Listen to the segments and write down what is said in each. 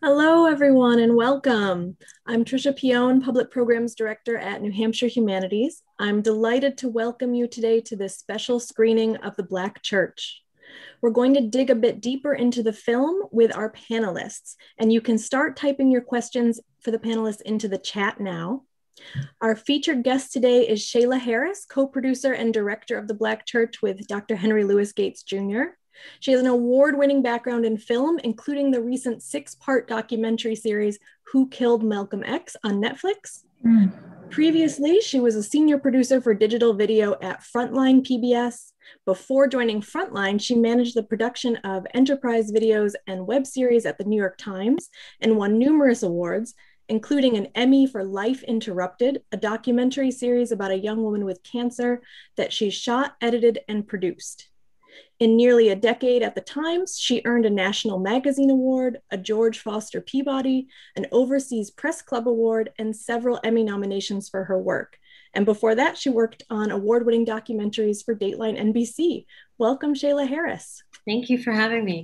Hello, everyone, and welcome. I'm Tricia Peone, Public Programs Director at New Hampshire Humanities. I'm delighted to welcome you today to this special screening of The Black Church. We're going to dig a bit deeper into the film with our panelists, and you can start typing your questions for the panelists into the chat now. Our featured guest today is Shayla Harris, co-producer and director of The Black Church with Dr. Henry Louis Gates Jr. She has an award-winning background in film, including the recent 6-part documentary series, Who Killed Malcolm X on Netflix. Previously, she was a senior producer for digital video at Frontline PBS. Before joining Frontline, she managed the production of enterprise videos and web series at the New York Times and won numerous awards, including an Emmy for Life Interrupted, a documentary series about a young woman with cancer that she shot, edited, and produced. In nearly a decade at the Times, she earned a National Magazine Award, a George Foster Peabody, an Overseas Press Club Award, and several Emmy nominations for her work. And before that, she worked on award-winning documentaries for Dateline NBC. Welcome, Shayla Harris. Thank you for having me.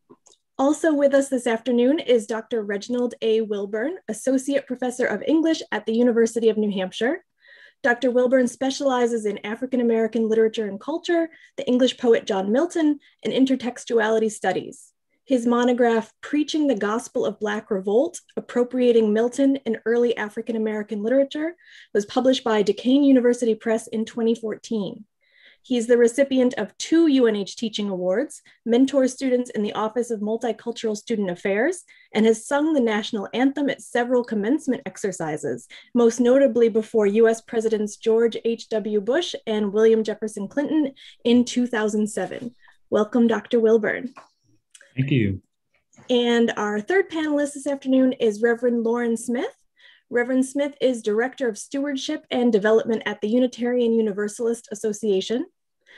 Also with us this afternoon is Dr. Reginald A. Wilburn, Associate Professor of English at the University of New Hampshire. Dr. Wilburn specializes in African American literature and culture, the English poet John Milton, and intertextuality studies. His monograph, Preaching the Gospel of Black Revolt, Appropriating Milton in Early African American Literature, was published by Duquesne University Press in 2014. He's the recipient of 2 UNH Teaching Awards, mentors students in the Office of Multicultural Student Affairs, and has sung the national anthem at several commencement exercises, most notably before US Presidents George H.W. Bush and William Jefferson Clinton in 2007. Welcome, Dr. Wilburn. Thank you. And our third panelist this afternoon is Reverend Lauren Smith. Reverend Smith is Director of Stewardship and Development at the Unitarian Universalist Association.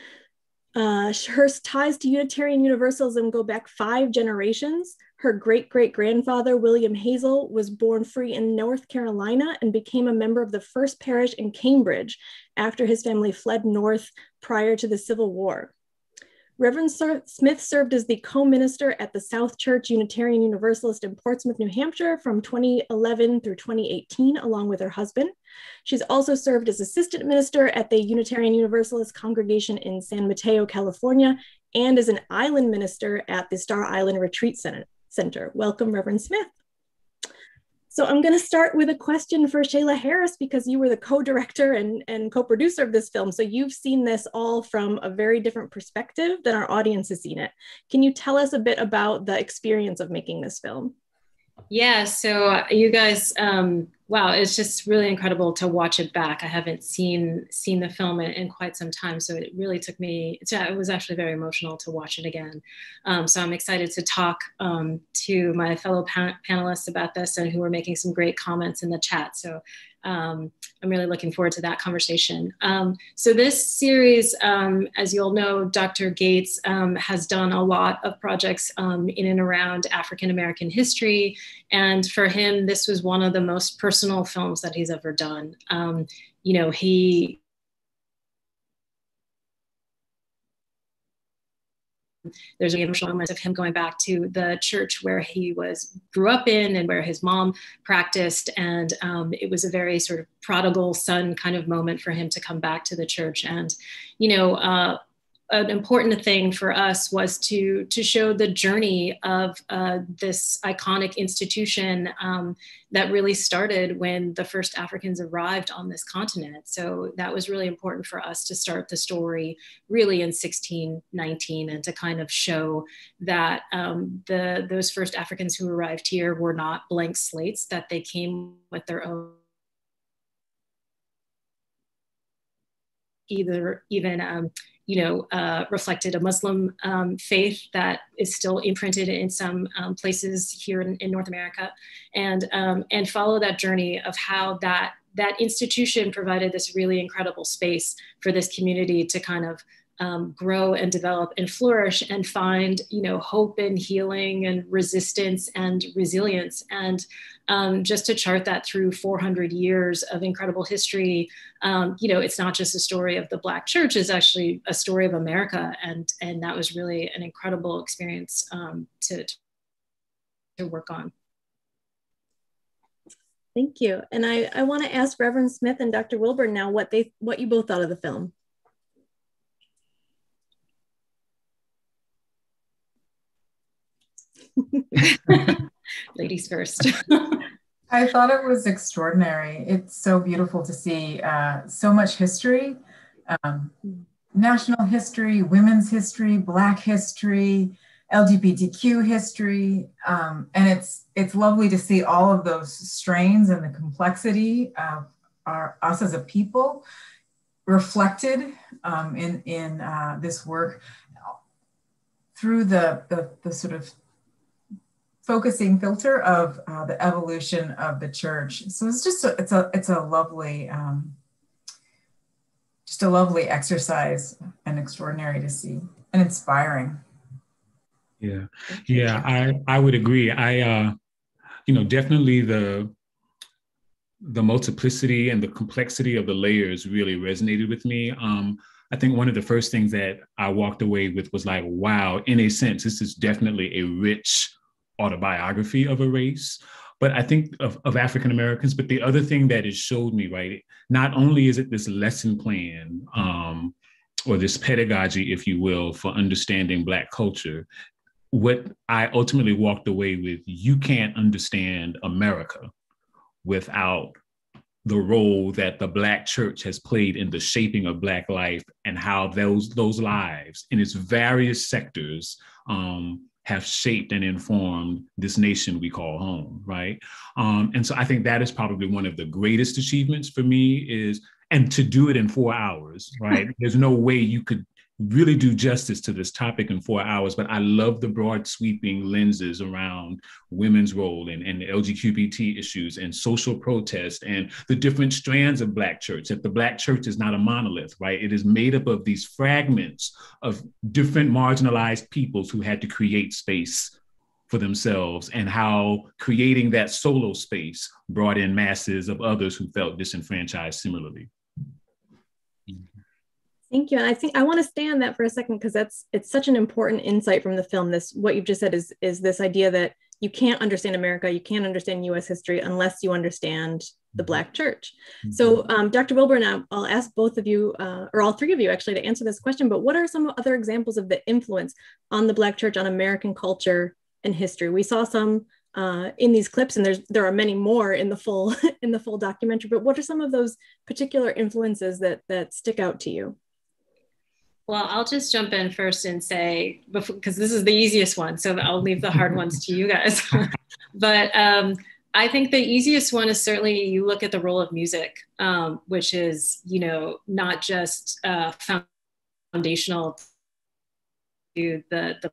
Her ties to Unitarian Universalism go back 5 generations. Her great-great-grandfather, William Hazel, was born free in North Carolina and became a member of the first parish in Cambridge after his family fled north prior to the Civil War. Reverend Smith served as the co-minister at the South Church Unitarian Universalist in Portsmouth, New Hampshire from 2011 through 2018, along with her husband. She's also served as assistant minister at the Unitarian Universalist congregation in San Mateo, California, and as an island minister at the Star Island Retreat Center. Welcome, Reverend Smith. So I'm going to start with a question for Shayla Harris, because you were the co-director and co-producer of this film. So you've seen this all from a very different perspective than our audience has seen it. Can you tell us a bit about the experience of making this film? Yeah, so you guys, wow, it's just really incredible to watch it back. I haven't seen the film in quite some time, so it really took me, it was actually very emotional to watch it again. So I'm excited to talk to my fellow panelists about this, and who are making some great comments in the chat. So I'm really looking forward to that conversation. So this series, as you all know, Dr. Gates has done a lot of projects in and around African American history. And for him, this was one of the most personal films that he's ever done. You know, there's an emotional moment of him going back to the church where he grew up in and where his mom practiced. And it was a very sort of prodigal son kind of moment for him to come back to the church. And, you know, an important thing for us was to show the journey of this iconic institution that really started when the first Africans arrived on this continent. So that was really important for us to start the story really in 1619, and to kind of show that those first Africans who arrived here were not blank slates, that they came with their own reflected a Muslim faith that is still imprinted in some places here in North America, and follow that journey of how that institution provided this really incredible space for this community to kind of grow and develop and flourish and find, you know, hope and healing and resistance and resilience. And just to chart that through 400 years of incredible history, you know, it's not just a story of the Black church, it's actually a story of America. And that was really an incredible experience to work on. Thank you. And I want to ask Reverend Smith and Dr. Wilburn now what you both thought of the film. Ladies first. I thought it was extraordinary. It's so beautiful to see so much history, national history, women's history, Black history, LGBTQ history. And it's lovely to see all of those strains and the complexity of us as a people reflected in this work through the sort of focusing filter of the evolution of the church. So it's just it's a lovely just a lovely exercise and extraordinary to see and inspiring. Yeah, I would agree. Definitely the multiplicity and the complexity of the layers really resonated with me. I think one of the first things that I walked away with was like, wow, in a sense, this is definitely a rich autobiography of a race, but I think of African Americans. But the other thing that it showed me, right, not only is it this lesson plan or this pedagogy, if you will, for understanding Black culture, what I ultimately walked away with, you can't understand America without the role that the Black church has played in the shaping of Black life and how those lives in its various sectors have shaped and informed this nation we call home, right? And so I think that is probably one of the greatest achievements for me and to do it in 4 hours, right? There's no way you could really do justice to this topic in 4 hours, but I love the broad sweeping lenses around women's role and LGBT issues and social protest and the different strands of Black church, that the Black church is not a monolith, right? It is made up of these fragments of different marginalized peoples who had to create space for themselves, and how creating that solo space brought in masses of others who felt disenfranchised similarly. Thank you. And I think I want to stay on that for a second, because it's such an important insight from the film. What you've just said is this idea that you can't understand America, you can't understand US history unless you understand the Black church. Mm-hmm. So Dr. Wilburn, I'll ask both of you, or all three of you actually, to answer this question, but what are some other examples of the influence on the Black church on American culture and history? We saw some in these clips, and there are many more in the full documentary, but what are some of those particular influences that stick out to you? Well, I'll just jump in first and say, because this is the easiest one, so I'll leave the hard ones to you guys. But I think the easiest one is certainly, you look at the role of music, which is, not just foundational to the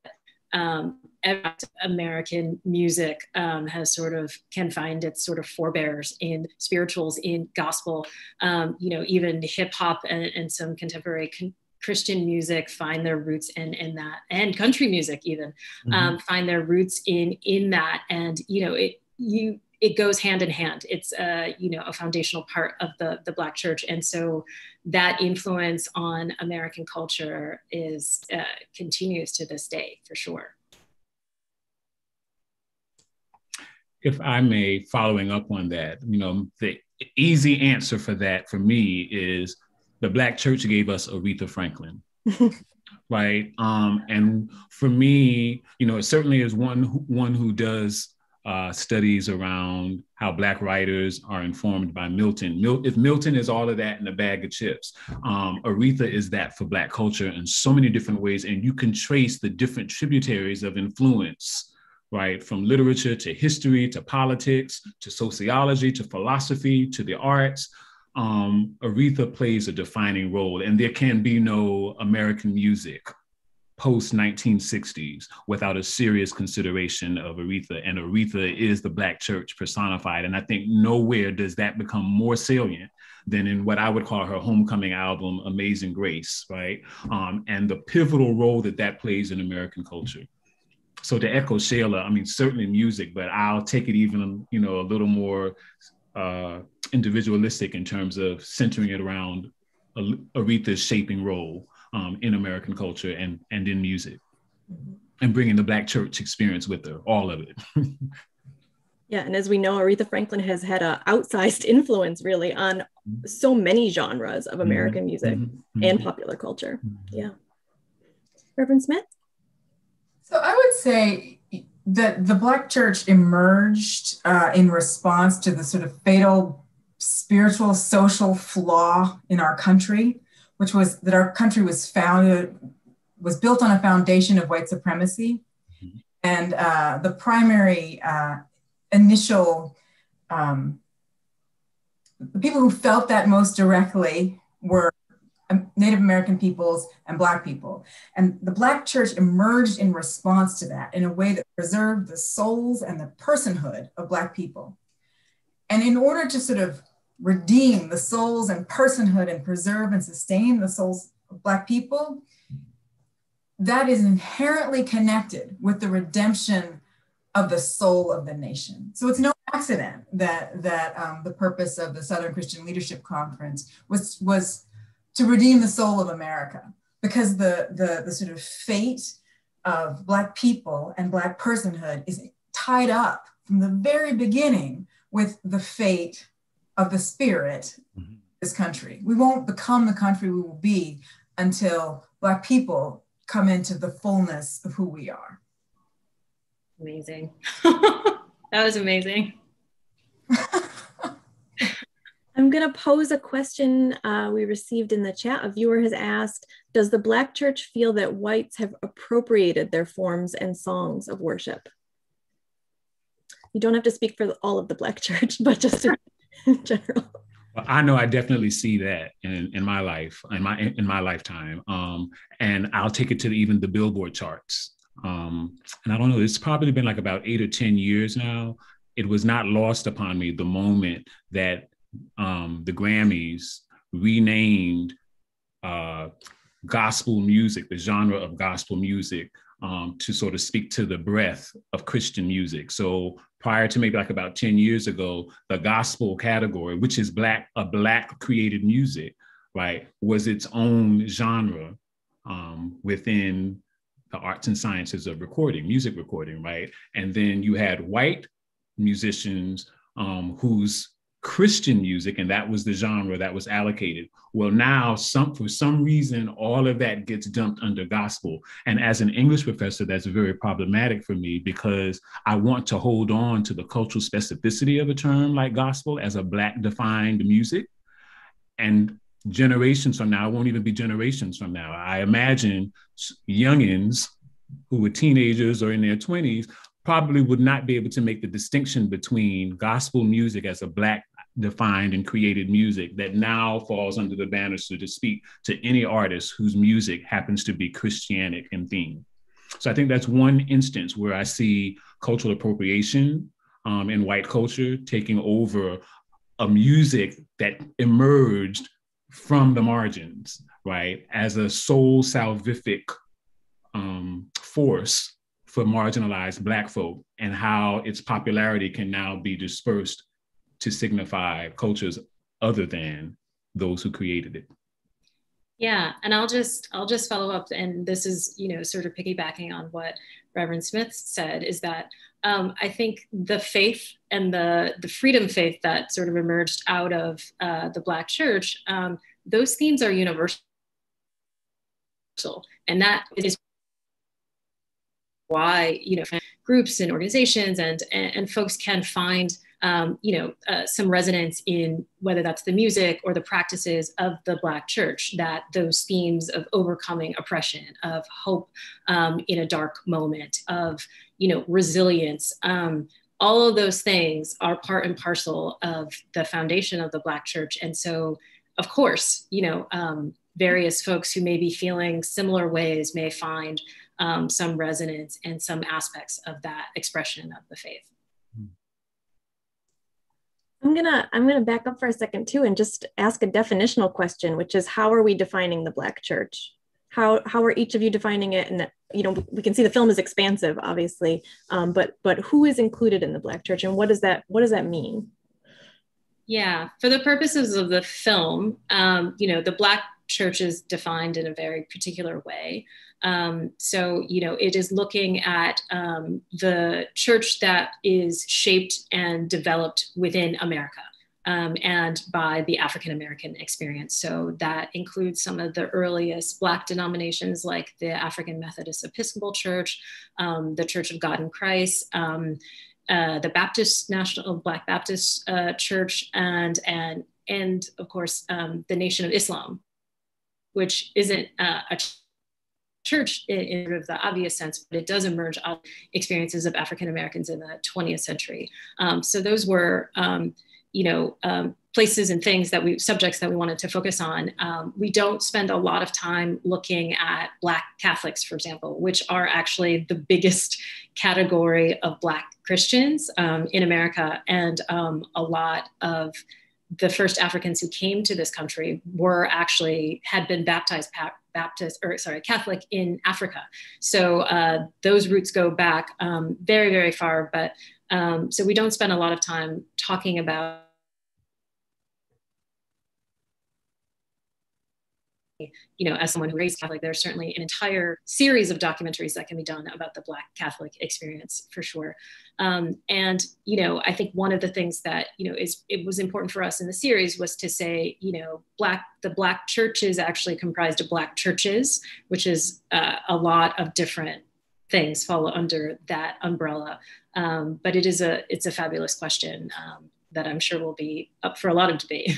American music can find its sort of forebears in spirituals, in gospel, even hip hop and some contemporary Christian music find their roots in that, and country music even find their roots in that. And, it goes hand in hand. It's a foundational part of the Black church. And so that influence on American culture continues to this day, for sure. If I may, following up on that, the easy answer for that for me is the Black church gave us Aretha Franklin, right? And for me, it certainly is one who does studies around how Black writers are informed by Milton. If Milton is all of that in a bag of chips, Aretha is that for Black culture in so many different ways. And you can trace the different tributaries of influence, right? From literature to history, to politics, to sociology, to philosophy, to the arts. Aretha plays a defining role, and there can be no American music post-1960s without a serious consideration of Aretha, and Aretha is the Black church personified. And I think nowhere does that become more salient than in what I would call her homecoming album, Amazing Grace, right? And the pivotal role that plays in American culture. So to echo Shayla, certainly music, but I'll take it even, a little more individualistic in terms of centering it around Aretha's shaping role in American culture and in music, and bringing the Black church experience with her, all of it. Yeah, and as we know, Aretha Franklin has had an outsized influence really on so many genres of American music and popular culture. Yeah. Reverend Smith? So I would say that the Black church emerged in response to the sort of fatal spiritual, social flaw in our country, which was that our country was built on a foundation of white supremacy. And the primary initial, the people who felt that most directly were Native American peoples and Black people. And the Black church emerged in response to that in a way that preserved the souls and the personhood of Black people. And in order to sort of redeem the souls and personhood and preserve and sustain the souls of Black people, that is inherently connected with the redemption of the soul of the nation. So it's no accident that the purpose of the Southern Christian Leadership Conference was to redeem the soul of America, because the sort of fate of Black people and Black personhood is tied up from the very beginning with the fate of the spirit of this country. We won't become the country we will be until Black people come into the fullness of who we are. Amazing. That was amazing. I'm going to pose a question we received in the chat. A viewer has asked, does the Black church feel that whites have appropriated their forms and songs of worship? You don't have to speak for all of the Black church, but just in general. Well, I know I definitely see that in my life, in my lifetime. And I'll take it to even the Billboard charts. And I don't know, it's probably been like about 8 or 10 years now. It was not lost upon me the moment that the Grammys renamed gospel music, the genre of gospel music, to sort of speak to the breadth of Christian music. So prior to maybe like about 10 years ago, the gospel category, which is Black created music, right, was its own genre within the arts and sciences of recording, music recording, right? And then you had white musicians whose Christian music, and that was the genre that was allocated. Well, now for some reason, all of that gets dumped under gospel. And as an English professor, that's very problematic for me, because I want to hold on to the cultural specificity of a term like gospel as a Black defined music. And generations from now, it won't even be generations from now, I imagine youngins who were teenagers or in their 20s probably would not be able to make the distinction between gospel music as a Black defined and created music that now falls under the banister to speak to any artist whose music happens to be Christianic in theme. So I think that's one instance where I see cultural appropriation in white culture taking over a music that emerged from the margins, right, as a soul salvific force for marginalized Black folk, and how its popularity can now be dispersed to signify cultures other than those who created it. Yeah, and I'll just follow up, and this is, sort of piggybacking on what Reverend Smith said, is that I think the faith and the freedom faith that sort of emerged out of the Black church, those themes are universal, and that is why groups and organizations and folks can find some resonance in whether that's the music or the practices of the Black church, that those themes of overcoming oppression, of hope in a dark moment, of resilience, all of those things are part and parcel of the foundation of the Black church. And so, of course, various folks who may be feeling similar ways may find some resonance in some aspects of that expression of the faith. I'm gonna back up for a second too, and just ask a definitional question, which is, how are we defining the Black church? How are each of you defining it? And we can see the film is expansive, obviously, but who is included in the Black church, and what does that mean? Yeah, for the purposes of the film, the Black church is defined in a very particular way. So, it is looking at the church that is shaped and developed within America. And by the African-American experience. So that includes some of the earliest Black denominations like the African Methodist Episcopal Church, the Church of God in Christ, the Baptist National Black Baptist Church, and of course, the Nation of Islam, which isn't a church in sort of the obvious sense, but it does emerge out of experiences of African Americans in the 20th century. So those were places and subjects that we wanted to focus on. We don't spend a lot of time looking at Black Catholics, for example, which are actually the biggest category of Black Christians in America. And a lot of the first Africans who came to this country had been Catholic in Africa. So those roots go back very, very far. But so we don't spend a lot of time talking about as someone who raised Catholic, there's certainly an entire series of documentaries that can be done about the Black Catholic experience for sure. And, I think one of the things that, it was important for us in the series was to say, the Black church is actually comprised of Black churches, which is a lot of different things fall under that umbrella. But it's a fabulous question that I'm sure will be up for a lot of debate.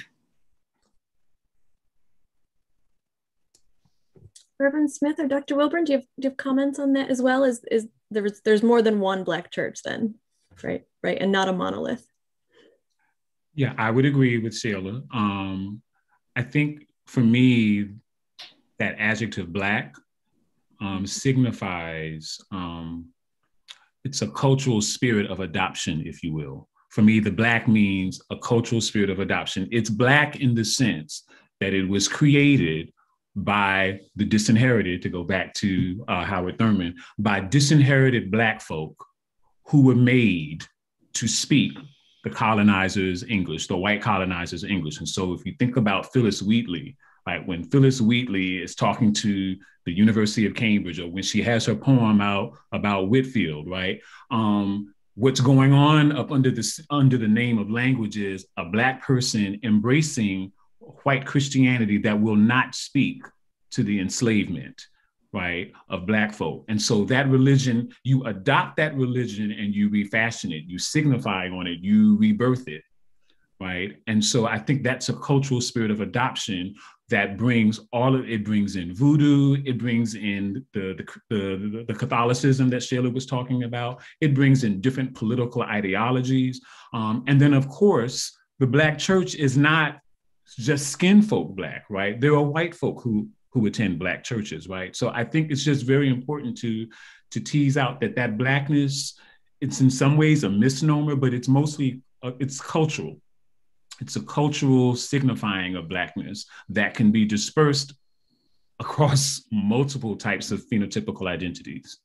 Reverend Smith or Dr. Wilburn, do you have comments on that as well? Is there's more than one Black church then, right, and not a monolith? Yeah, I would agree with Shayla. I think for me, that adjective Black signifies it's a cultural spirit of adoption, if you will. For me, the Black means a cultural spirit of adoption. It's Black in the sense that it was created by the disinherited, to go back to Howard Thurman, by disinherited Black folk who were made to speak the colonizers' English, the white colonizers' English. And so if you think about Phyllis Wheatley, like when Phyllis Wheatley is talking to the University of Cambridge, or when she has her poem out about Whitfield, right? What's going on up under the name of language is a Black person embracing white Christianity that will not speak to the enslavement, right, of Black folk. And so that religion, you adopt that religion and you refashion it, you signify on it, you rebirth it, right? And so I think that's a cultural spirit of adoption that brings it brings in voodoo, it brings in the Catholicism that Shayla was talking about, it brings in different political ideologies. And then of course, the Black church is not just skin folk Black, right? There are white folk who attend Black churches, right? So I think it's just very important to tease out that Blackness, it's in some ways a misnomer, but it's mostly, it's cultural. It's a cultural signifying of Blackness that can be dispersed across multiple types of phenotypical identities.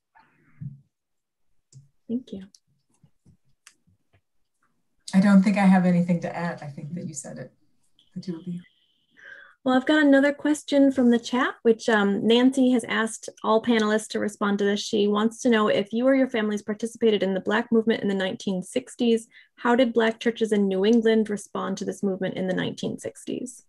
Thank you. I don't think I have anything to add. I think that you said it, the two of you. Well, I've got another question from the chat, which Nancy has asked all panelists to respond to this. She wants to know, if you or your families participated in the Black movement in the 1960s, how did Black churches in New England respond to this movement in the 1960s?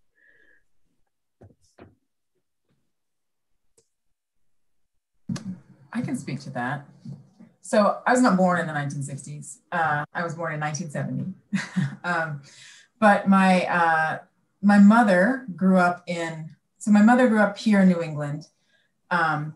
I can speak to that. So I was not born in the 1960s. I was born in 1970. But my mother grew up here in New England, and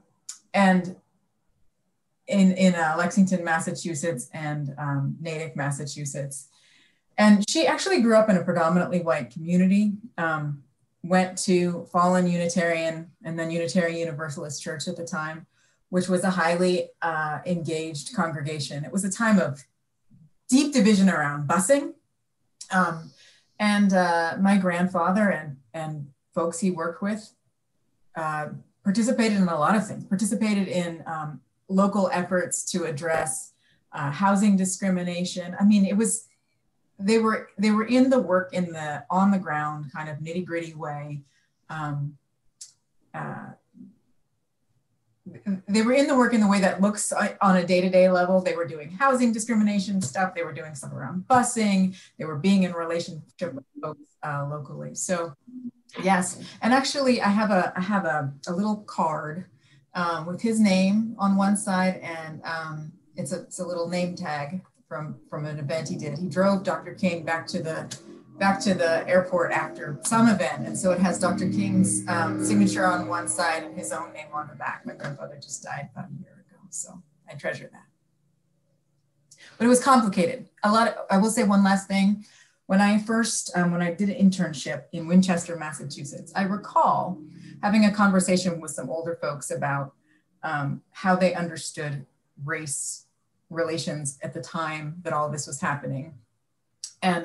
in Lexington, Massachusetts, and Natick, Massachusetts. And she actually grew up in a predominantly white community, went to Fallen Unitarian and then Unitarian Universalist Church at the time, which was a highly engaged congregation. It was a time of deep division around busing. And my grandfather and folks he worked with participated in a lot of things, participated in local efforts to address housing discrimination. I mean, they were in the work in the on the ground kind of nitty gritty way, they were in the work in the way that looks on a day-to-day level. They were doing housing discrimination stuff. They were doing stuff around busing. They were being in relationship with folks locally. So yes, and actually I have a little card with his name on one side, and it's a little name tag from an event he did. He drove Dr. King back to the airport after some event. And so it has Dr. King's signature on one side and his own name on the back. My grandfather just died about a year ago, so I treasure that. But it was complicated. I will say one last thing. When I did an internship in Winchester, Massachusetts, I recall having a conversation with some older folks about how they understood race relations at the time that all this was happening. And,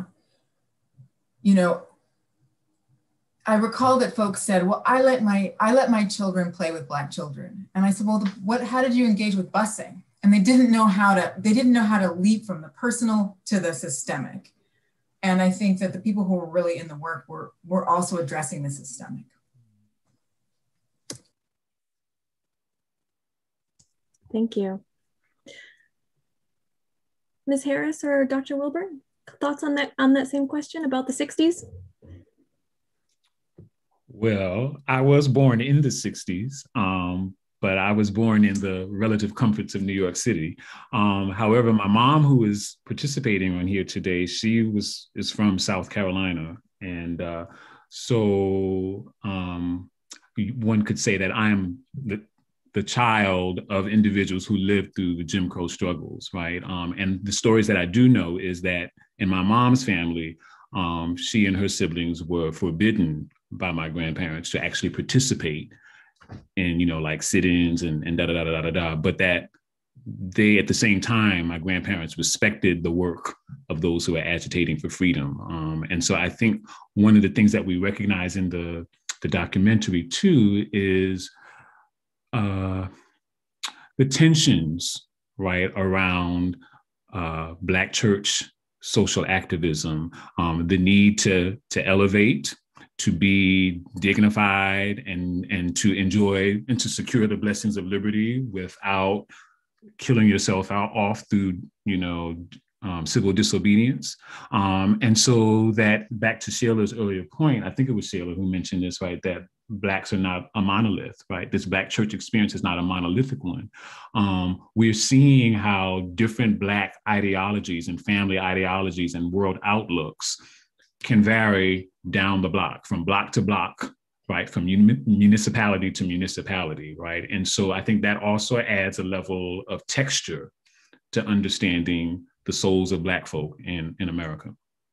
I recall that folks said, well, I let my children play with Black children. And I said, well, how did you engage with busing? And they didn't know how to leap from the personal to the systemic. And I think that the people who were really in the work were also addressing the systemic. Thank you. Ms. Harris or Dr. Wilburn, thoughts on that same question about the 60s? Well, I was born in the 60s, but I was born in the relative comforts of New York City. However, my mom, who is participating on here today, is from South Carolina. And so one could say that I'm the child of individuals who lived through the Jim Crow struggles, right? And the stories that I do know is that in my mom's family, she and her siblings were forbidden by my grandparents to actually participate in, like sit-ins and da-da-da-da-da-da, but that they, at the same time, my grandparents respected the work of those who are agitating for freedom. And so I think one of the things that we recognize in the documentary too is the tensions, right, around Black church social activism, the need to elevate, to be dignified, and to enjoy and to secure the blessings of liberty without killing yourself off through, civil disobedience. And so that, back to Shayla's earlier point, I think it was Shayla who mentioned this, right, that Blacks are not a monolith, right? This Black church experience is not a monolithic one. We're seeing how different Black ideologies and family ideologies and world outlooks can vary down the block to block, right? From municipality to municipality, right? And so I think that also adds a level of texture to understanding the souls of Black folk in America.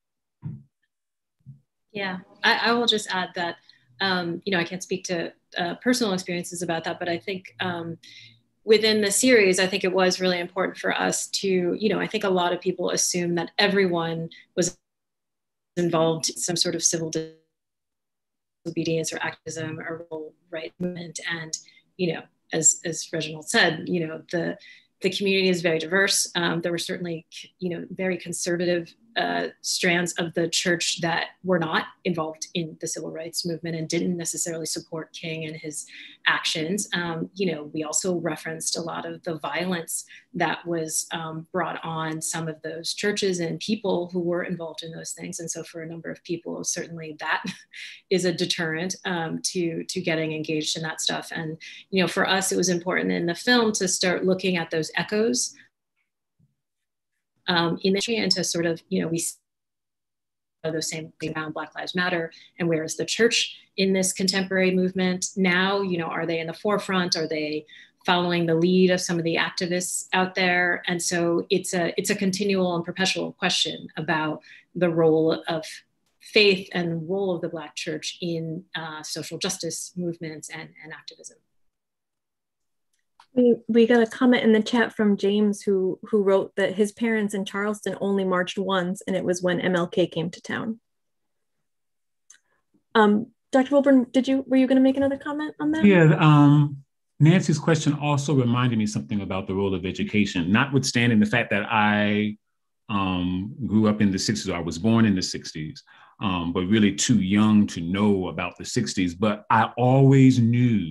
Yeah, I will just add that, I can't speak to personal experiences about that, but I think within the series, I think it was really important for us to, I think a lot of people assume that everyone was involved in some sort of civil disobedience or activism or right movement. And, as Reginald said, the community is very diverse. There were certainly, very conservative strands of the church that were not involved in the civil rights movement and didn't necessarily support King and his actions. We also referenced a lot of the violence that was brought on some of those churches and people who were involved in those things. And so for a number of people, certainly that is a deterrent to getting engaged in that stuff. And, for us, it was important in the film to start looking at those echoes in the and to sort of, we see those same things around Black Lives Matter, and where is the church in this contemporary movement now? Are they in the forefront? Are they following the lead of some of the activists out there? And so it's a continual and perpetual question about the role of faith and role of the Black church in social justice movements and activism. We got a comment in the chat from James who wrote that his parents in Charleston only marched once, and it was when MLK came to town. Dr. Wilburn, were you going to make another comment on that? Yeah, Nancy's question also reminded me something about the role of education, notwithstanding the fact that I grew up in the 60s, or I was born in the 60s, but really too young to know about the 60s. But I always knew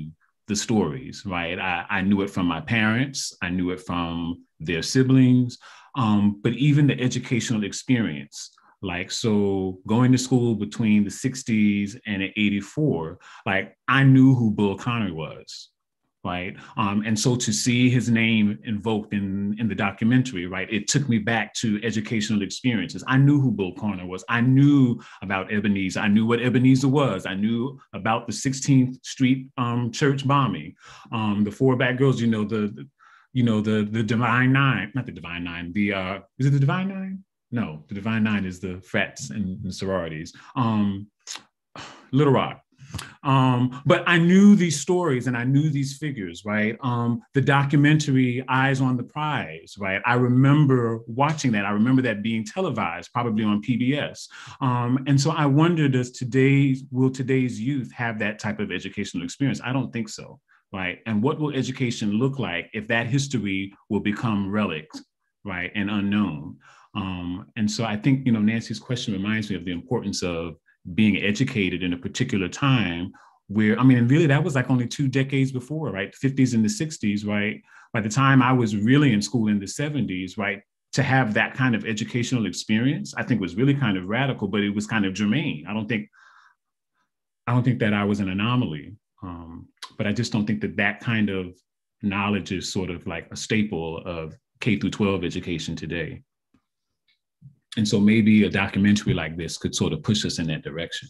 the stories, right? I knew it from my parents, I knew it from their siblings, but even the educational experience. Like, so going to school between the 60s and 84, like I knew who Bull Connor was, right? And so to see his name invoked in the documentary, right, it took me back to educational experiences. I knew who Bull Connor was. I knew about Ebenezer. I knew what Ebenezer was. I knew about the 16th Street church bombing, the four black girls. The Divine Nine, not the Divine Nine. Is it the Divine Nine? No, the Divine Nine is the frats and sororities. Little Rock. But I knew these stories and I knew these figures, right? The documentary Eyes on the Prize, right? I remember watching that. I remember that being televised, probably on PBS. And so I wondered, will today's youth have that type of educational experience? I don't think so, right? And what will education look like if that history will become relics, right, and unknown? And so I think, Nancy's question reminds me of the importance of being educated in a particular time where, and really that was like only 2 decades before, right? 50s and the 60s, right? By the time I was really in school in the 70s, right? To have that kind of educational experience, I think was really kind of radical, but it was kind of germane. I don't think that I was an anomaly, but I just don't think that kind of knowledge is sort of like a staple of K through 12 education today. And so maybe a documentary like this could sort of push us in that direction.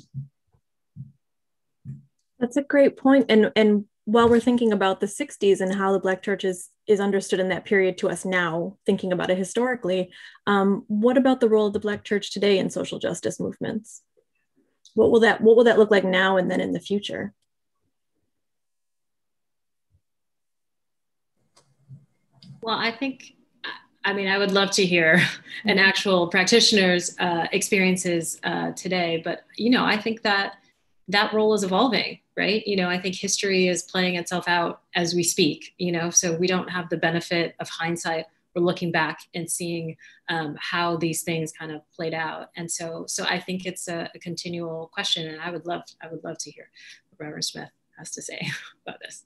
That's a great point. And while we're thinking about the 60s and how the Black church is understood in that period to us now, thinking about it historically, what about the role of the Black church today in social justice movements? What will that look like now and then in the future? Well, I would love to hear an actual practitioner's experiences today, but, I think that role is evolving, right? I think history is playing itself out as we speak, so we don't have the benefit of hindsight. We're looking back and seeing how these things kind of played out. And so I think it's a continual question, and I would love to hear what Reverend Smith has to say about this.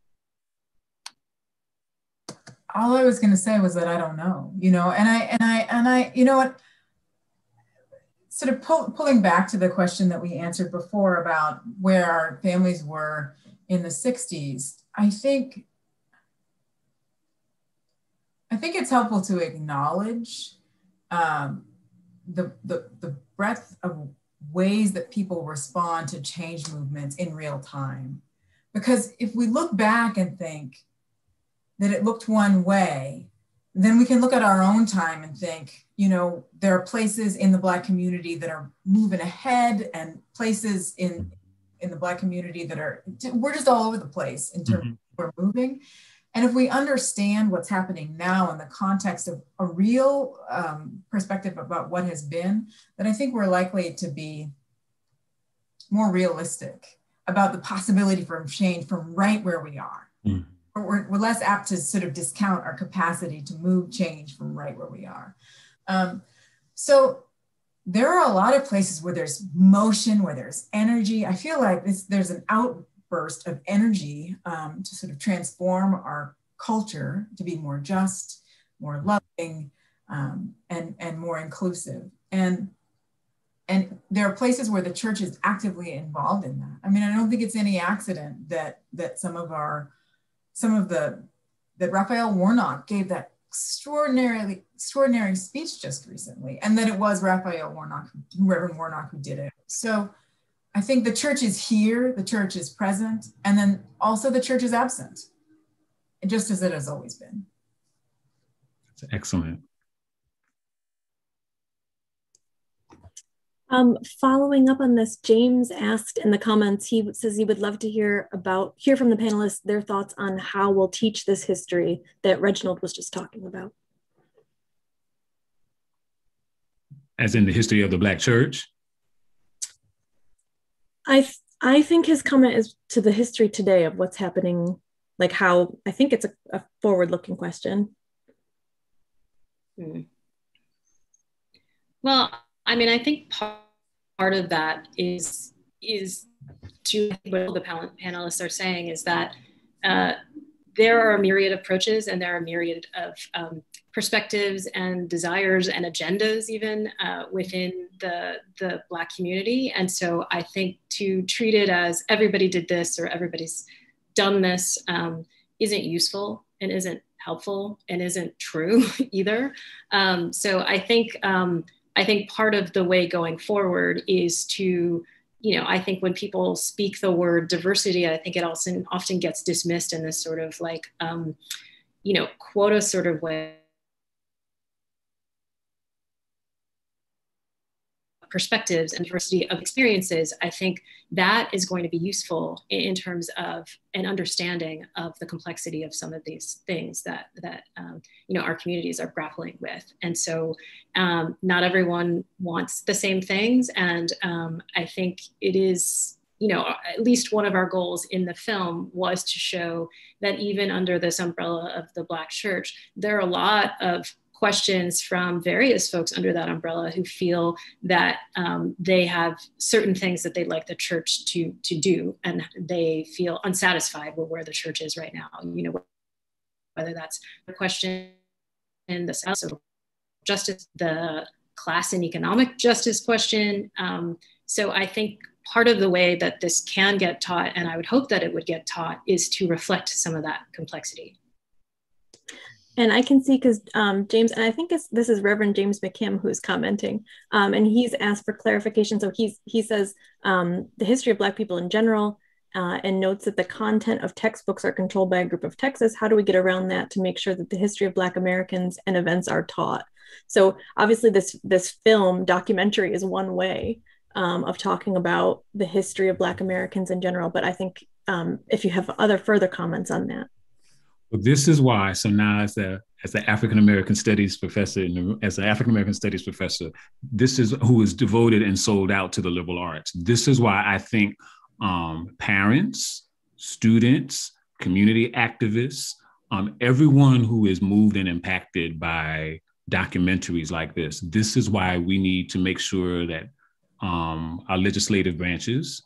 All I was going to say was that I don't know, and I, what, sort of pulling back to the question that we answered before about where our families were in the 60s, I think it's helpful to acknowledge the breadth of ways that people respond to change movements in real time. Because if we look back and think that it looked one way, then we can look at our own time and think, there are places in the Black community that are moving ahead and places in the Black community we're just all over the place in terms of where we're moving. And if we understand what's happening now in the context of a real perspective about what has been, then I think we're likely to be more realistic about the possibility for change from right where we are. We're less apt to sort of discount our capacity to move change from right where we are. So there are a lot of places where there's motion, where there's energy. I feel like there's an outburst of energy to sort of transform our culture to be more just, more loving, and more inclusive. And there are places where the church is actively involved in that. I don't think it's any accident that that Raphael Warnock gave that extraordinary speech just recently, and that it was Raphael Warnock, Reverend Warnock, who did it. So I think the church is here, the church is present, and then also the church is absent, just as it has always been. That's excellent. Following up on this, James asked in the comments, he says he would love to hear from the panelists their thoughts on how we'll teach this history that Reginald was just talking about. As in the history of the Black church? I think his comment is to the history today of what's happening, like how, I think it's a forward-looking question. Well, I think part of that is to what the panelists are saying is that there are a myriad of approaches, and there are a myriad of perspectives and desires and agendas even within the Black community. And so I think to treat it as everybody did this or everybody's done this isn't useful and isn't helpful and isn't true either. So I think part of the way going forward is to, I think when people speak the word diversity, I think it also often gets dismissed in this sort of like, quota sort of way. Perspectives and diversity of experiences, I think that is going to be useful in terms of an understanding of the complexity of some of these things that our communities are grappling with. And so not everyone wants the same things. And I think it is, at least one of our goals in the film was to show that even under this umbrella of the Black church, there are a lot of questions from various folks under that umbrella who feel that they have certain things that they'd like the church to do, and they feel unsatisfied with where the church is right now. Whether that's a question in the social justice, the class and economic justice question. So I think part of the way that this can get taught, and I would hope that it would get taught, is to reflect some of that complexity. And I can see, because James, and I think this is Reverend James McKim who's commenting, and he's asked for clarification. So he says the history of Black people in general, and notes that the content of textbooks are controlled by a group of Texas. How do we get around that to make sure that the history of Black Americans and events are taught? So obviously this film documentary is one way of talking about the history of Black Americans in general. But I think if you have other further comments on that. Well, this is why. So now, as the African American Studies professor, this is who is devoted and sold out to the liberal arts. This is why I think parents, students, community activists, everyone who is moved and impacted by documentaries like this. This is why we need to make sure that our legislative branches,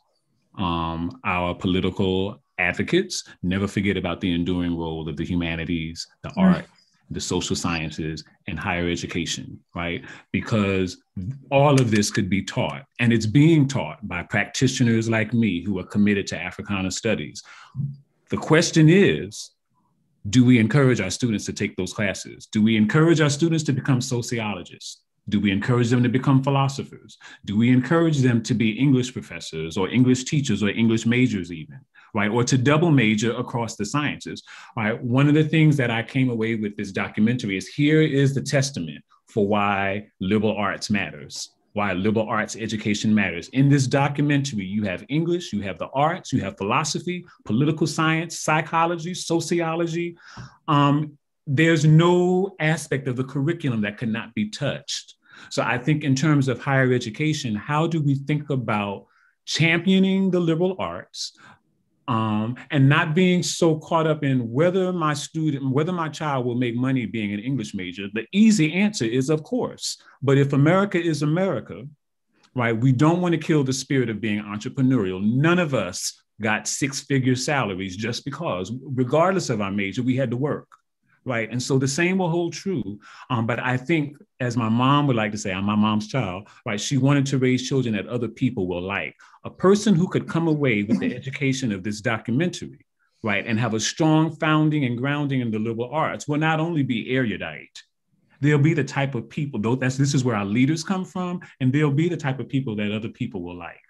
our political advocates never forget about the enduring role of the humanities, the art, the social sciences, and higher education, right? Because all of this could be taught, and it's being taught by practitioners like me who are committed to Africana studies. The question is, do we encourage our students to take those classes? Do we encourage our students to become sociologists? Do we encourage them to become philosophers? Do we encourage them to be English professors or English teachers or English majors even, right? Or to double major across the sciences, right? One of the things that I came away with this documentary is here is the testament for why liberal arts matters, why liberal arts education matters. In this documentary, you have English, you have the arts, you have philosophy, political science, psychology, sociology. There's no aspect of the curriculum that cannot be touched. So I think in terms of higher education, how do we think about championing the liberal arts and not being so caught up in whether my child will make money being an English major? The easy answer is, of course. But if America is America, right, we don't want to kill the spirit of being entrepreneurial. None of us got six-figure salaries just because, regardless of our major, we had to work. Right. And so the same will hold true. But I think, as my mom would like to say, I'm my mom's child, right? She wanted to raise children that other people will like. A person who could come away with the education of this documentary, right, and have a strong founding and grounding in the liberal arts will not only be erudite, they'll be the type of people, this is where our leaders come from, and they'll be the type of people that other people will like.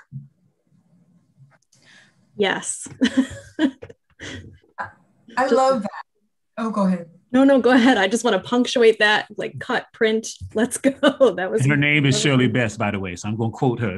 Yes. I love that. Oh, go ahead. No, go ahead. I just want to punctuate that, like cut, print, let's go. That was. And her name is Shirley Best, by the way, so I'm going to quote her.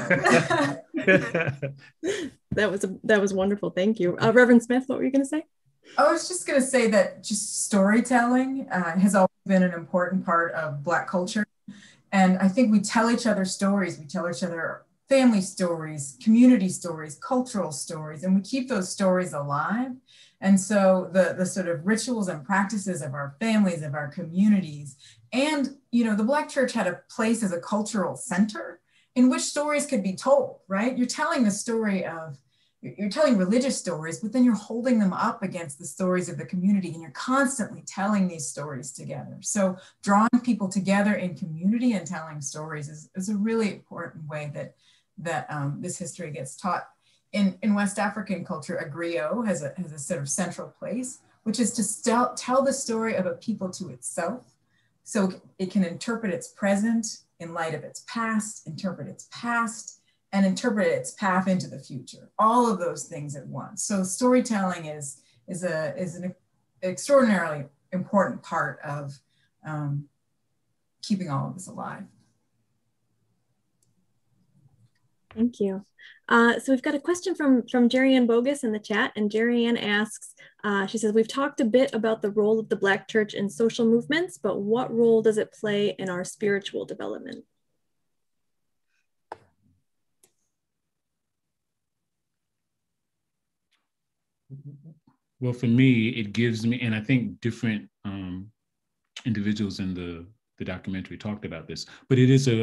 That was wonderful. Thank you. Reverend Smith, what were you going to say? I was just going to say that just storytelling has always been an important part of Black culture. And I think we tell each other stories. We tell each other family stories, community stories, cultural stories, and we keep those stories alive. And so the sort of rituals and practices of our families, of our communities, and, the Black church had a place as a cultural center in which stories could be told, right? You're telling the story of you're telling religious stories, but then you're holding them up against the stories of the community, and you're constantly telling these stories together. So drawing people together in community and telling stories is a really important way that this history gets taught. In West African culture, a griot has a sort of central place, which is to tell the story of a people to itself. So it can interpret its present in light of its past, interpret its past, and interpret its path into the future. All of those things at once. So storytelling is an extraordinarily important part of keeping all of this alive. Thank you. So we've got a question from Jerry-Ann Bogus in the chat, and Jerry-Ann asks, she says, we've talked a bit about the role of the Black church in social movements, but what role does it play in our spiritual development? Well, for me, it gives me, and I think different individuals in the documentary talked about this, but it is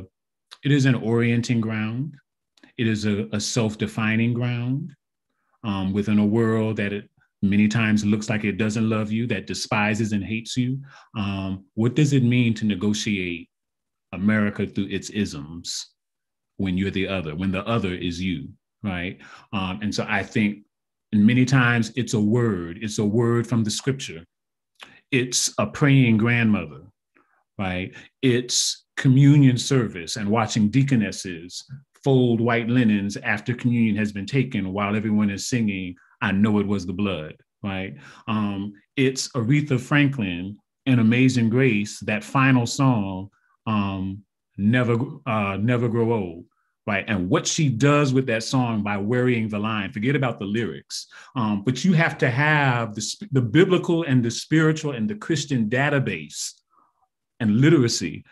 an orienting ground. It is a self-defining ground within a world that it many times looks like it doesn't love you, that despises and hates you. What does it mean to negotiate America through its isms when you're the other, when the other is you, right? And so I think many times it's a word from the scripture. It's a praying grandmother, right? It's communion service and watching deaconesses fold white linens after communion has been taken while everyone is singing, I Know It Was the Blood, right? It's Aretha Franklin in Amazing Grace, that final song, Never Grow Old, right? And what she does with that song by wearying the line, forget about the lyrics, but you have to have the biblical and the spiritual and the Christian database and literacy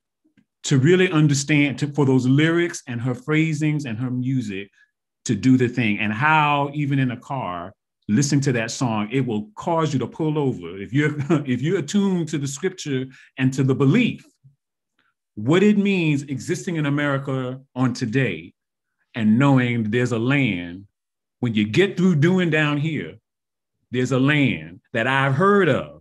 to really understand, for those lyrics and her phrasings and her music to do the thing, and how even in a car, listening to that song, it will cause you to pull over. If you're attuned to the scripture and to the belief, what it means existing in America on today, and knowing there's a land, when you get through doing down here, there's a land that I've heard of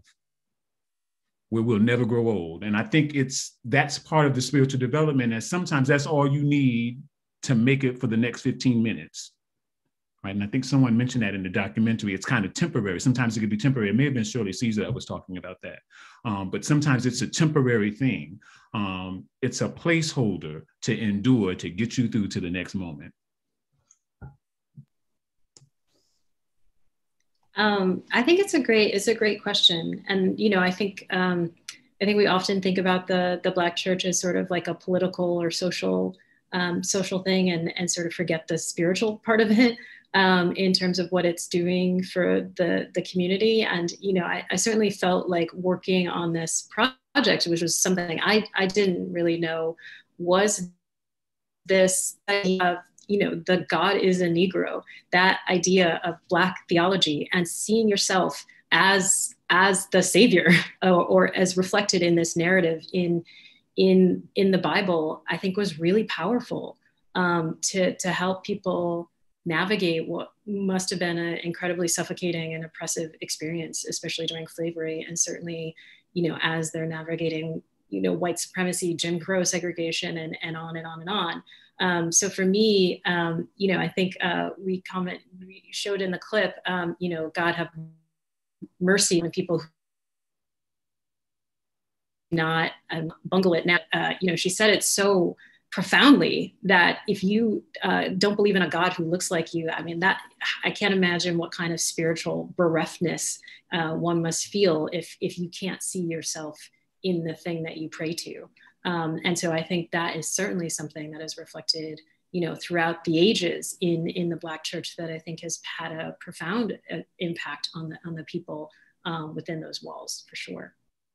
where we'll never grow old. And I think that's part of the spiritual development, and sometimes that's all you need to make it for the next 15 minutes, right? And I think someone mentioned that in the documentary. It's kind of temporary. Sometimes it could be temporary. It may have been Shirley Caesar that was talking about that. But sometimes it's a temporary thing. It's a placeholder to endure, to get you through to the next moment. I think it's a great question. And, I think we often think about the Black church as sort of like a political or social thing, and sort of forget the spiritual part of it in terms of what it's doing for the community. And, I certainly felt like working on this project, which was something I didn't really know, was this idea of, the God is a Negro, that idea of Black theology, and seeing yourself as the savior or as reflected in this narrative in the Bible, I think was really powerful to help people navigate what must have been an incredibly suffocating and oppressive experience, especially during slavery, and certainly, as they're navigating, white supremacy, Jim Crow segregation, and on and on and on. So for me, I think we showed in the clip, God have mercy on people who not bungle it now. She said it so profoundly that if you don't believe in a God who looks like you, that I can't imagine what kind of spiritual bereftness one must feel if you can't see yourself in the thing that you pray to. And so I think that is certainly something that is reflected, throughout the ages in the Black church, that I think has had a profound impact on the people within those walls, for sure.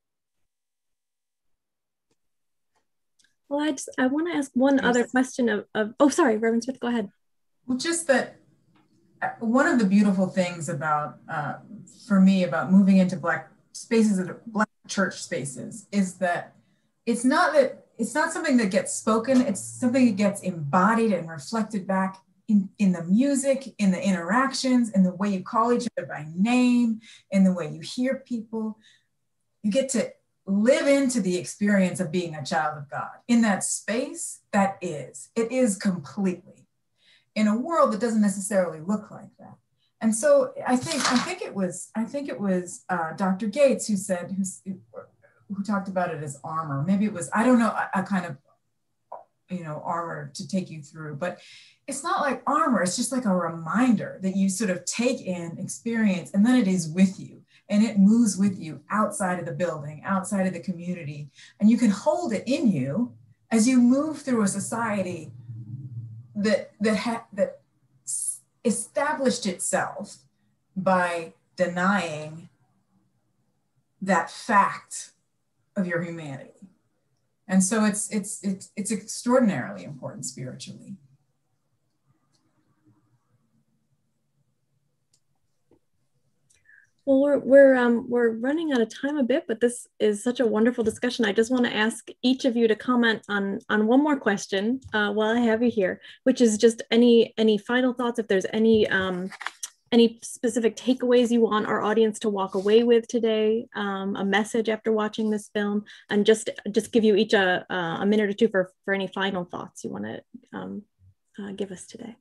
Well, I want to ask one other question of oh, sorry, Reverend Smith, go ahead. Well, just that one of the beautiful things about, for me, about moving into Black spaces, Black church spaces, is that it's not something that gets spoken, it's something that gets embodied and reflected back in the music, in the interactions, in the way you call each other by name, in the way you hear people. You get to live into the experience of being a child of God. In that space, it is completely. In a world that doesn't necessarily look like that. And so I think it was Dr. Gates who talked about it as armor. Maybe it was, I don't know, a kind of, armor to take you through, but it's not like armor. It's just like a reminder that you sort of take in, experience, and then it is with you. And it moves with you outside of the building, outside of the community. And you can hold it in you as you move through a society that established itself by denying that fact of your humanity. And so it's extraordinarily important spiritually. Well, we're running out of time a bit, but this is such a wonderful discussion. I just want to ask each of you to comment on one more question while I have you here, which is just any final thoughts. If there's any specific takeaways you want our audience to walk away with today, a message after watching this film, and just give you each a minute or two for any final thoughts you want to give us today.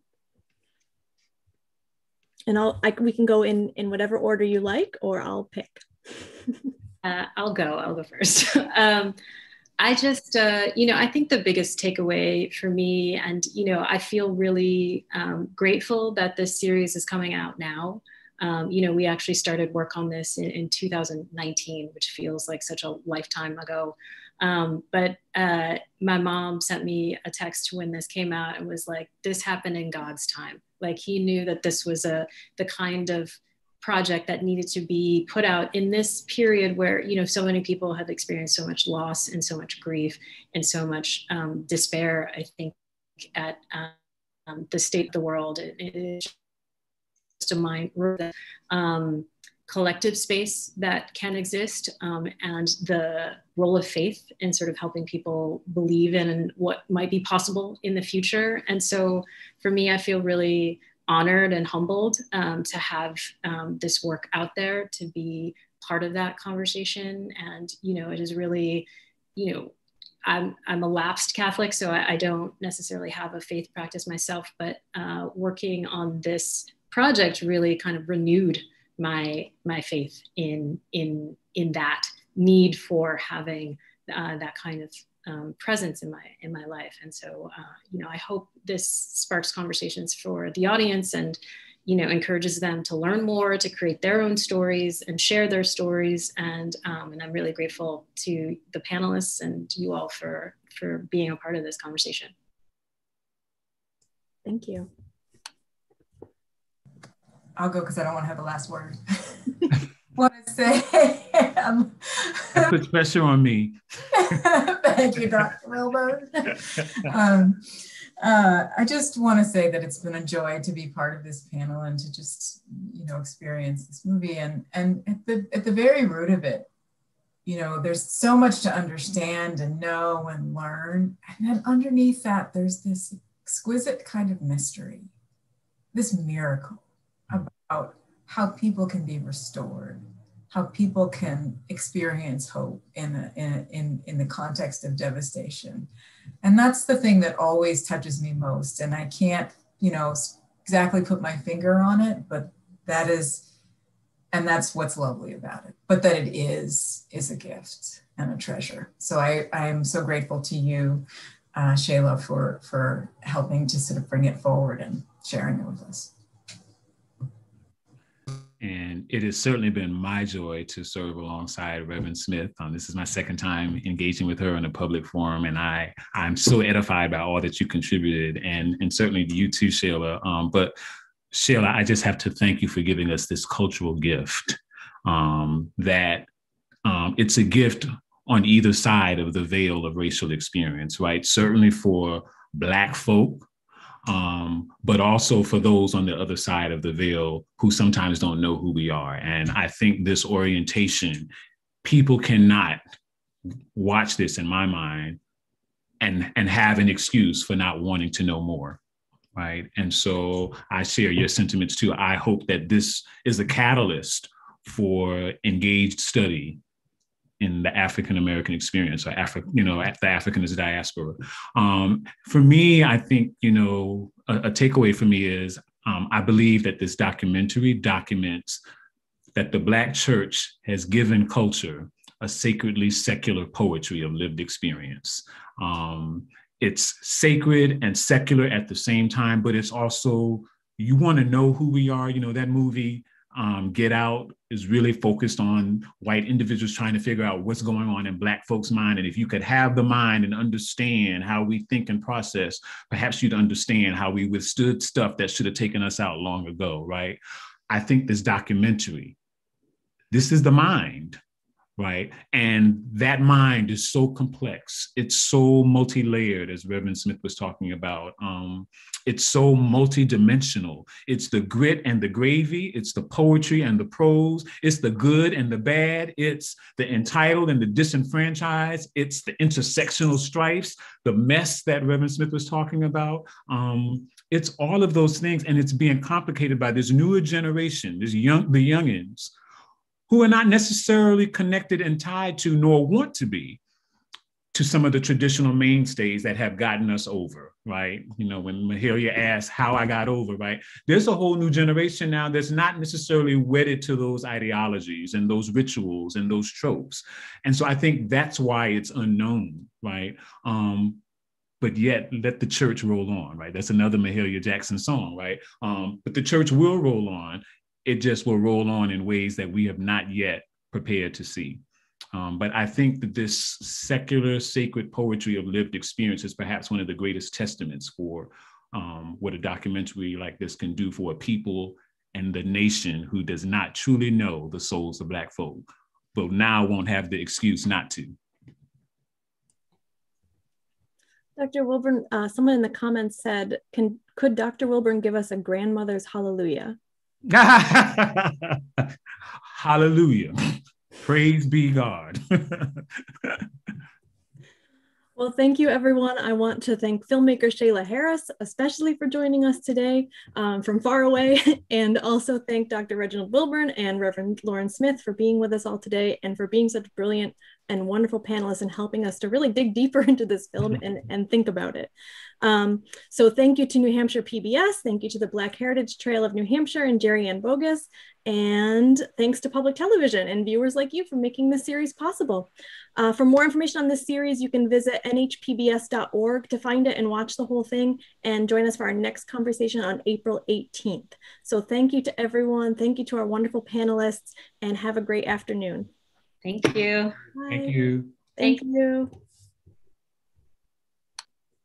And we can go in whatever order you like, or I'll pick. I'll go first. I just, I think the biggest takeaway for me, and, I feel really grateful that this series is coming out now. We actually started work on this in 2019, which feels like such a lifetime ago. But my mom sent me a text when this came out and was like, this happened in God's time. Like, he knew that this was the kind of project that needed to be put out in this period where, so many people have experienced so much loss and so much grief and so much despair, I think, at the state of the world. It is just a mind collective space that can exist, and the role of faith in sort of helping people believe in what might be possible in the future. And so for me, I feel really honored and humbled to have this work out there, to be part of that conversation. And, it is really, I'm a lapsed Catholic, so I don't necessarily have a faith practice myself, but working on this project really kind of renewed my faith in that need for having that kind of presence in my life. And so, I hope this sparks conversations for the audience and, encourages them to learn more, to create their own stories and share their stories. And I'm really grateful to the panelists and you all for being a part of this conversation. Thank you. I'll go because I don't want to have the last word. Want to say, put pressure on me. Thank you, Dr. Wilburn. I just want to say that it's been a joy to be part of this panel and to just, experience this movie. And at the very root of it, there's so much to understand and know and learn. And then underneath that, there's this exquisite kind of mystery, this miracle about how people can be restored, how people can experience hope in the context of devastation. And that's the thing that always touches me most. And I can't, exactly put my finger on it, but that's what's lovely about it. But that it is a gift and a treasure. So I am so grateful to you, Shayla, for helping to sort of bring it forward and sharing it with us. And it has certainly been my joy to serve alongside Reverend Smith. This is my second time engaging with her in a public forum, and I'm so edified by all that you contributed, and certainly to you too, Shayla. But Shayla, I just have to thank you for giving us this cultural gift, that it's a gift on either side of the veil of racial experience, right? Certainly for Black folk, but also for those on the other side of the veil who sometimes don't know who we are. And I think this orientation, people cannot watch this, in my mind, and have an excuse for not wanting to know more. right? And so I share your sentiments too. I hope that this is a catalyst for engaged study in the African American experience, or the Africanist diaspora. For me, I think, a takeaway for me is I believe that this documentary documents that the Black church has given culture a sacredly secular poetry of lived experience. It's sacred and secular at the same time, but it's also, you want to know who we are. That movie, Get Out, is really focused on white individuals trying to figure out what's going on in Black folks' mind. And if you could have the mind and understand how we think and process, perhaps you'd understand how we withstood stuff that should have taken us out long ago, right? I think this documentary, this is the mind, right? And that mind is so complex. It's so multi-layered, as Reverend Smith was talking about. It's so multi-dimensional. It's the grit and the gravy. It's the poetry and the prose. It's the good and the bad. It's the entitled and the disenfranchised. It's the intersectional strifes, the mess that Reverend Smith was talking about. It's all of those things, and it's being complicated by this newer generation, the youngins, who are not necessarily connected and tied to, nor want to be, to some of the traditional mainstays that have gotten us over, right? When Mahalia asked how I got over, right? There's a whole new generation now that's not necessarily wedded to those ideologies and those rituals and those tropes. And so I think that's why it's unknown, right? But yet let the church roll on, right? That's another Mahalia Jackson song, right? But the church will roll on. It just will roll on in ways that we have not yet prepared to see. But I think that this secular, sacred poetry of lived experience is perhaps one of the greatest testaments for what a documentary like this can do for a people and the nation who does not truly know the souls of Black folk, but now won't have the excuse not to. Dr. Wilburn, someone in the comments said, could Dr. Wilburn give us a grandmother's hallelujah? Hallelujah. Praise be God. Well, thank you, everyone. I want to thank filmmaker Shayla Harris, especially for joining us today from far away, and also thank Dr. Reginald Wilburn and Reverend Lauren Smith for being with us all today and for being such brilliant and wonderful panelists and helping us to really dig deeper into this film and think about it. So thank you to New Hampshire PBS, thank you to the Black Heritage Trail of New Hampshire and Jerry Ann Bogus, and thanks to public television and viewers like you for making this series possible. For more information on this series, you can visit nhpbs.org to find it and watch the whole thing, and join us for our next conversation on April 18th. So thank you to everyone. Thank you to our wonderful panelists, and have a great afternoon. Thank you. Bye. Thank you. Thank you.